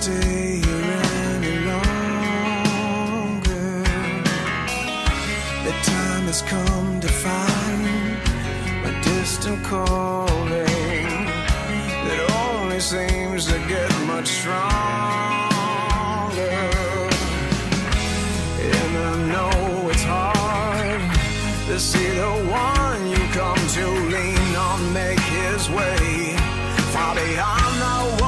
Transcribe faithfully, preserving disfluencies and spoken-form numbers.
stay here any longer. The time has come to find my distant calling that only seems to get much stronger. And I know it's hard to see the one you come to lean on make his way far beyond the one